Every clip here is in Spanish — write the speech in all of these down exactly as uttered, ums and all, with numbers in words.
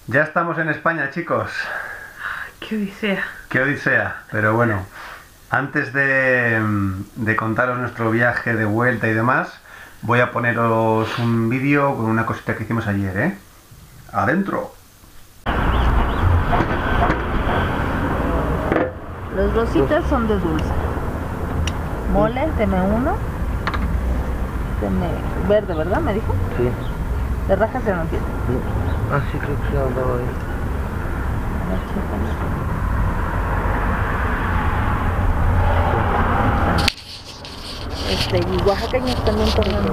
Ya estamos en España, chicos. Qué odisea. Qué odisea. Pero bueno, antes de, de contaros nuestro viaje de vuelta y demás, voy a poneros un vídeo con una cosita que hicimos ayer, ¿eh? ¡Adentro! Los rositas son de dulce. Mole, teme uno. Teme verde, ¿verdad? ¿Me dijo? Sí. De rajas ya no tiene. Ah, sí, creo que se ha dado ahí. Este, y oaxaqueños también comen.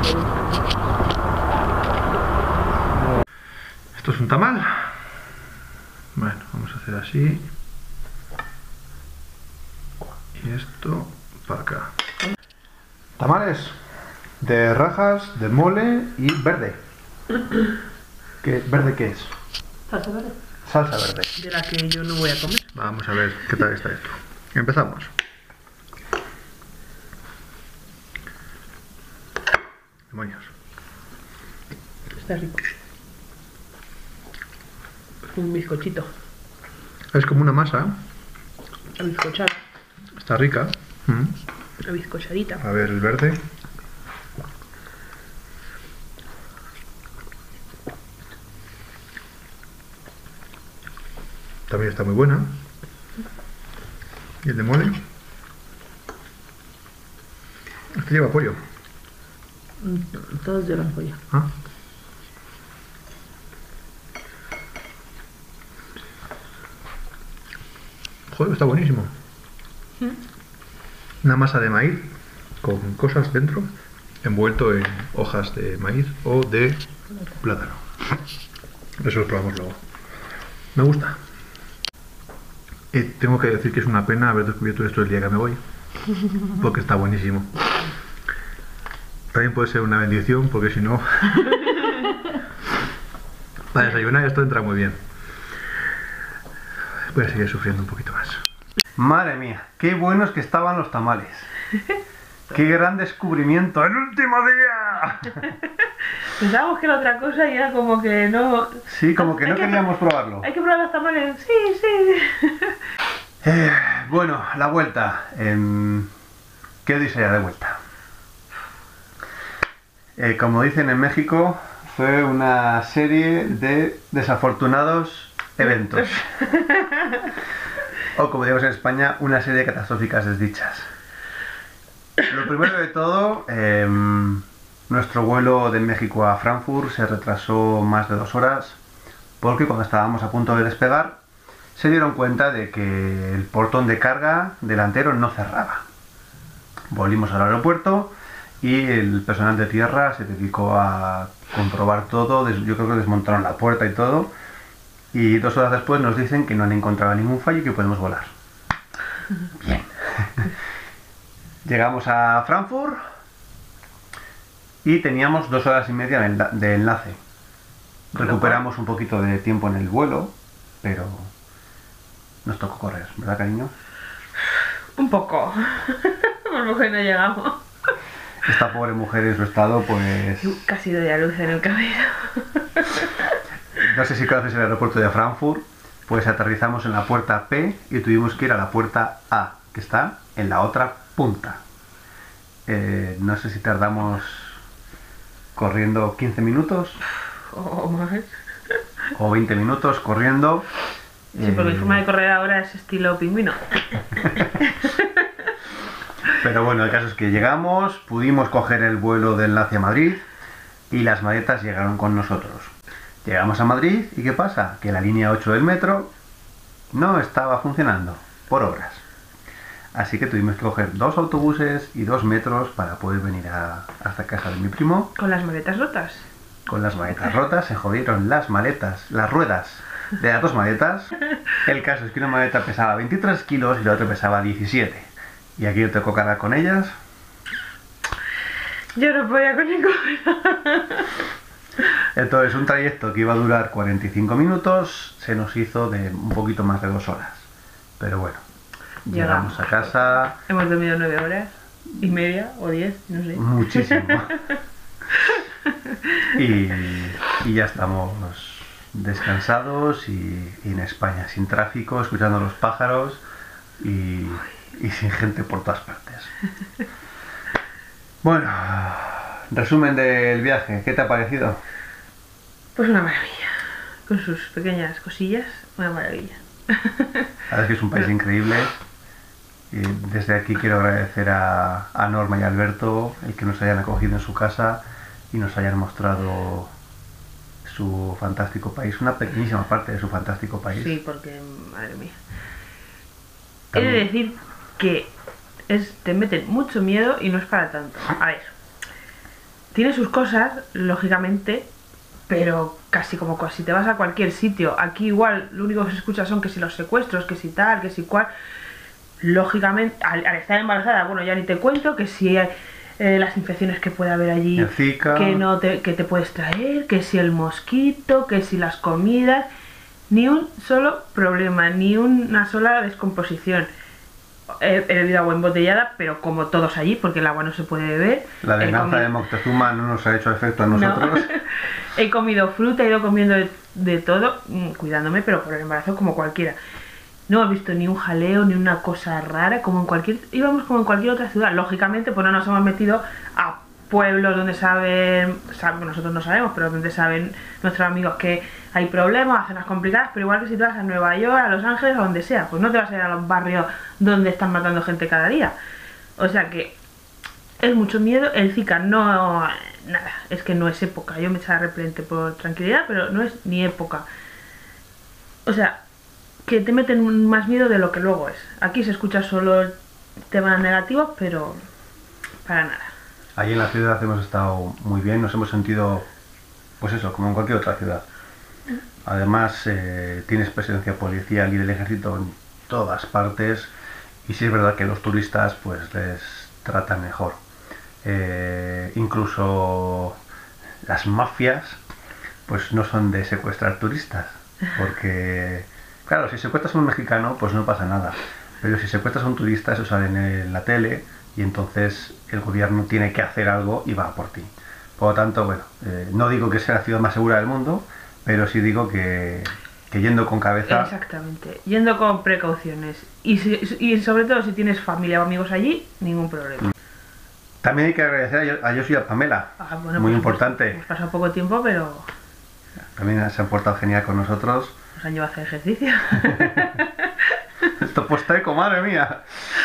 Esto es un tamal. Bueno, vamos a hacer así. Y esto para acá. Tamales de rajas, de mole y verde. ¿Qué, ¿Verde qué es? Salsa verde. Salsa verde. De la que yo no voy a comer. Vamos a ver qué tal está esto. Empezamos. Demonios. Está rico. Un bizcochito. Es como una masa. A bizcochar. Está rica. Mm. A bizcochadita. A ver el verde. También está muy buena. ¿Y el de mole? Este lleva pollo. Mm, Todos llevan pollo. Ah. Joder, está buenísimo. Una masa de maíz con cosas dentro, envuelto en hojas de maíz o de plátano. Eso lo probamos luego. Me gusta. Y tengo que decir que es una pena haber descubierto esto el día que me voy, porque está buenísimo. También puede ser una bendición, porque si no, para desayunar esto entra muy bien. Voy a seguir sufriendo un poquito más. Madre mía, qué buenos que estaban los tamales. ¡Qué gran descubrimiento! ¡El último día! Pensábamos que era otra cosa y era como que no... Sí, como que Hay no que queríamos probarlo. Hay que probar los tamales. Sí, sí. Eh, bueno, la vuelta. Eh, ¿Qué odisea de vuelta? Eh, como dicen en México, fue una serie de desafortunados eventos. O como digamos en España, una serie de catastróficas desdichas. Lo primero de todo, eh, nuestro vuelo de México a Frankfurt se retrasó más de dos horas porque cuando estábamos a punto de despegar se dieron cuenta de que el portón de carga delantero no cerraba. Volvimos al aeropuerto y el personal de tierra se dedicó a comprobar todo. Yo creo que desmontaron la puerta y todo. Y dos horas después nos dicen que no han encontrado ningún fallo y que podemos volar. Bien. Llegamos a Frankfurt y teníamos dos horas y media de enlace. Recuperamos un poquito de tiempo en el vuelo, pero nos tocó correr, ¿verdad, cariño? Un poco. Por lo que no llegamos. Esta pobre mujer en su estado, pues... Casi doy a luz en el camino. No sé si conoces el aeropuerto de Frankfurt, pues aterrizamos en la puerta P y tuvimos que ir a la puerta A, que está en la otra punta. Eh, no sé si tardamos corriendo quince minutos O más. o veinte minutos corriendo. Sí, porque mi forma de correr ahora es estilo pingüino. Pero bueno, el caso es que llegamos, pudimos coger el vuelo de enlace a Madrid y las maletas llegaron con nosotros. Llegamos a Madrid y ¿qué pasa? Que la línea ocho del metro no estaba funcionando por obras. Así que tuvimos que coger dos autobuses y dos metros para poder venir a, hasta casa de mi primo. Con las maletas rotas. Con las maletas rotas, se jodieron las maletas, las ruedas de las dos maletas. El caso es que una maleta pesaba veintitrés kilos y la otra pesaba diecisiete. Y aquí yo tocó cargar con ellas. Yo no podía con ninguna. Entonces un trayecto que iba a durar cuarenta y cinco minutos se nos hizo de un poquito más de dos horas. Pero bueno, llegamos a casa. Hemos dormido nueve horas y media o diez, no sé. Muchísimo. y, y ya estamos descansados y, y en España, sin tráfico, escuchando los pájaros y, y sin gente por todas partes. Bueno, resumen del viaje, ¿qué te ha parecido? Pues una maravilla, con sus pequeñas cosillas, una maravilla. La verdad es que es un país increíble. Y desde aquí quiero agradecer a, a Norma y a Alberto el que nos hayan acogido en su casa y nos hayan mostrado su fantástico país, una pequeñísima parte de su fantástico país. Sí, porque, madre mía. He También. de decir que es, te meten mucho miedo y no es para tanto. A ver, tiene sus cosas, lógicamente, pero casi como si te vas a cualquier sitio. Aquí igual lo único que se escucha son que si los secuestros, que si tal, que si cual. Lógicamente, al, al estar embarazada, bueno, ya ni te cuento, que si hay, eh, las infecciones que puede haber allí, El Zika. que no te, que te puedes traer, que si el mosquito, que si las comidas, ni un solo problema, ni una sola descomposición. He, he bebido agua embotellada, pero como todos allí, porque el agua no se puede beber. La He venganza comido- de Moctezuma no nos ha hecho efecto a No. nosotros. He comido fruta, he ido comiendo de, de todo, mm, cuidándome, pero por el embarazo como cualquiera. No he visto ni un jaleo, ni una cosa rara, como en cualquier... Íbamos como en cualquier otra ciudad. Lógicamente, pues no nos hemos metido a pueblos donde saben... saben nosotros no sabemos, pero donde saben nuestros amigos que hay problemas, zonas complicadas, pero igual que si te vas a Nueva York, a Los Ángeles, a donde sea, pues no te vas a ir a los barrios donde están matando gente cada día. O sea que es mucho miedo. El Zika no... nada, es que no es época. Yo me echaba repelente por tranquilidad, pero no es ni época. O sea, que te meten más miedo de lo que luego es. Aquí se escucha solo temas negativos, pero para nada. Allí en la ciudad hemos estado muy bien, nos hemos sentido, pues eso, como en cualquier otra ciudad. Además, eh, tienes presencia policial y del ejército en todas partes, y sí es verdad que los turistas pues les tratan mejor. Eh, incluso las mafias pues no son de secuestrar turistas, porque claro, si secuestras a un mexicano pues no pasa nada, pero si secuestras a un turista eso sale en la tele y entonces el gobierno tiene que hacer algo y va por ti. Por lo tanto, bueno, eh, no digo que sea la ciudad más segura del mundo, pero sí digo que, que yendo con cabeza... Exactamente, yendo con precauciones. Y, si- y sobre todo si tienes familia o amigos allí, ningún problema. También hay que agradecer a Yo- a Josu y a Pamela, Ah, bueno, muy pues, importante. Hemos pasado poco tiempo, pero También se han portado genial con nosotros. nos han llevado a hacer ejercicio. Esto posteco, madre mía.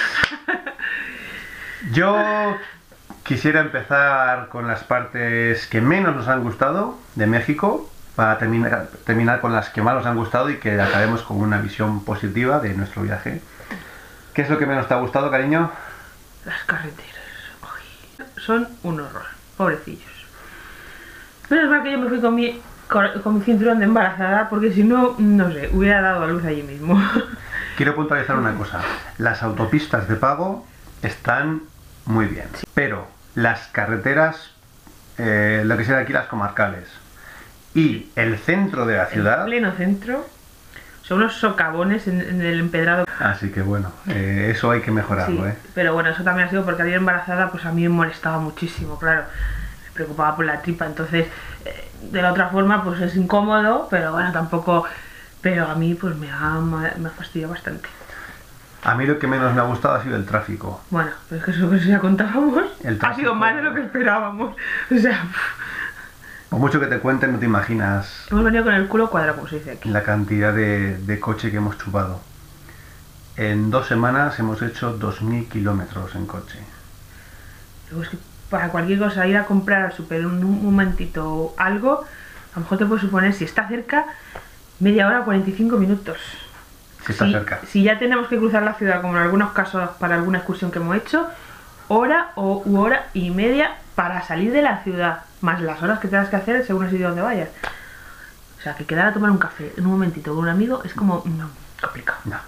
Yo quisiera empezar con las partes que menos nos han gustado de México, para terminar, terminar con las que más nos han gustado y que acabemos con una visión positiva de nuestro viaje. ¿Qué es lo que menos te ha gustado, cariño? Las carreteras. Uy, son un horror, pobrecillos. Pero es verdad que yo me fui con mi, con, con mi cinturón de embarazada, porque si no, no sé, hubiera dado a luz allí mismo. Quiero puntualizar una cosa. Las autopistas de pago están muy bien, pero las carreteras, eh, lo que sean aquí las comarcales, y el centro de la En ciudad, pleno centro, son unos socavones en, en el empedrado. así que bueno, eh, eso hay que mejorarlo, Sí, ¿eh? pero bueno, eso también ha sido porque al ir embarazada, pues a mí me molestaba muchísimo, claro. Me preocupaba por la tripa, entonces, eh, de la otra forma, pues es incómodo, pero bueno, tampoco... Pero a mí, pues me ha, me ha fastidiado bastante. A mí lo que menos me ha gustado ha sido el tráfico. Bueno, pero es que eso que ya contábamos El ha tráfico. sido más de lo que esperábamos. O sea, Por mucho que te cuenten, no te imaginas hemos venido con el culo cuadrado, como se dice aquí. la cantidad de, de coche que hemos chupado. En dos semanas hemos hecho dos mil kilómetros en coche. Luego es que para cualquier cosa, ir a comprar al super un, un momentito algo, a lo mejor te puede suponer, si está cerca, media hora, cuarenta y cinco minutos. Si está si, cerca. Si ya tenemos que cruzar la ciudad, como en algunos casos para alguna excursión que hemos hecho, hora o u hora y media para salir de la ciudad, más las horas que tengas que hacer según el sitio donde vayas. O sea, que quedar a tomar un café en un momentito con un amigo es como no, complicado. No.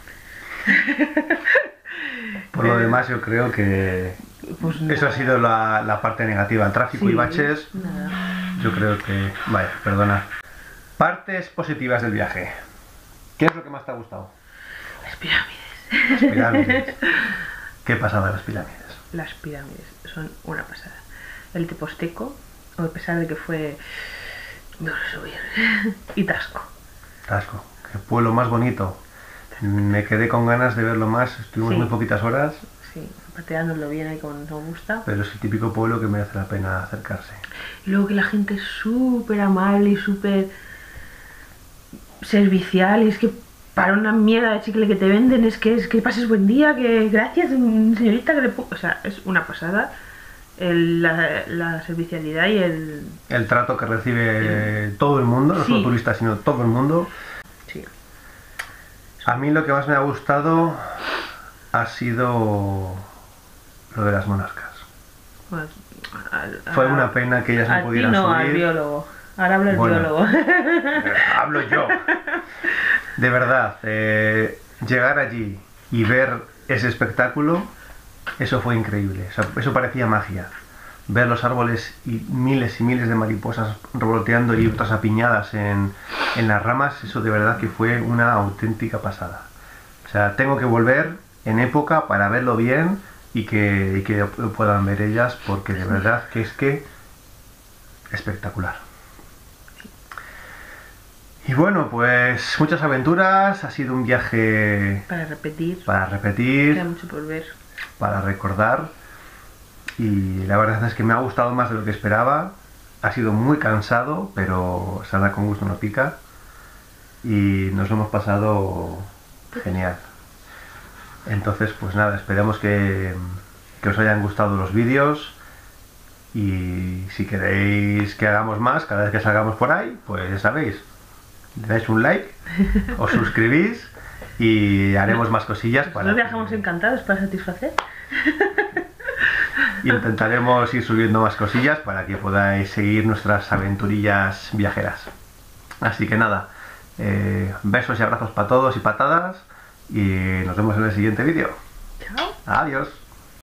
Por lo demás, yo creo que Pues no. eso ha sido la, la parte negativa. El tráfico Sí, y baches, nada. yo creo que... Vaya, perdona. Partes positivas del viaje. ¿Qué es lo que más te ha gustado? Las pirámides. Las pirámides. ¿Qué pasada las pirámides? Las pirámides son una pasada. El Teposteco, a pesar de que fue Me voy a subir. Y Tasco. Tasco, qué pueblo más bonito. Me quedé con ganas de verlo más, estuvimos Sí. muy poquitas horas, Sí, pateándolo bien ahí como nos gusta. pero es el típico pueblo que merece la pena acercarse. Y luego que la gente es súper amable y súper servicial. Y es que para una mierda de chicle que te venden es que es que pases buen día, que gracias señorita, que le pu-". O sea, es una pasada el- la, la servicialidad y el... El trato que recibe todo el mundo, no Sí. solo turistas, sino todo el mundo. Sí. A mí lo que más me ha gustado ha sido lo de las monarcas. Bueno, al- Fue a- una pena que ellas no a ti pudieran no, al subir. biólogo. Ahora habla el Bueno. biólogo. Eh, Hablo yo. De verdad, eh, llegar allí y ver ese espectáculo, eso fue increíble. O sea, eso parecía magia. Ver los árboles y miles y miles de mariposas revoloteando y otras apiñadas en, en las ramas, eso de verdad que fue una auténtica pasada. O sea, tengo que volver en época para verlo bien y que, y que lo puedan ver ellas, porque de verdad que es que espectacular. Y bueno, pues muchas aventuras, ha sido un viaje Para repetir. para repetir, Queda mucho por ver. para recordar, y la verdad es que me ha gustado más de lo que esperaba. Ha sido muy cansado, pero sala con gusto no pica, y nos lo hemos pasado genial. Entonces, pues nada, esperemos que, que os hayan gustado los vídeos, y si queréis que hagamos más cada vez que salgamos por ahí, pues ya sabéis, le dais un like, os suscribís y haremos más cosillas para Nosotros viajamos encantados para satisfacer. intentaremos ir subiendo más cosillas para que podáis seguir nuestras aventurillas viajeras. Así que nada, eh, besos y abrazos para todos y patadas, y nos vemos en el siguiente vídeo. Chao. Adiós.